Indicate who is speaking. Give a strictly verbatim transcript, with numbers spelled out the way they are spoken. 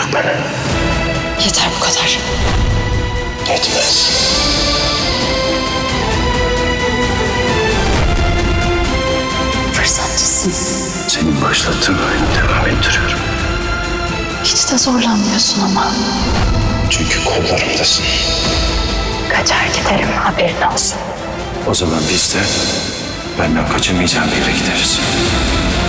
Speaker 1: bırak beni.
Speaker 2: Yeter bu kadar.
Speaker 1: Yetmez.
Speaker 2: Fırsatçısın.
Speaker 1: Senin başlattığın oyunu devam ettiriyorum.
Speaker 2: Hiç de zorlanmıyorsun ama.
Speaker 1: Çünkü kollarımdasın.
Speaker 2: Kaçar giderim, haberin olsun.
Speaker 1: O zaman biz de benden kaçamayacağın bir yere gideriz.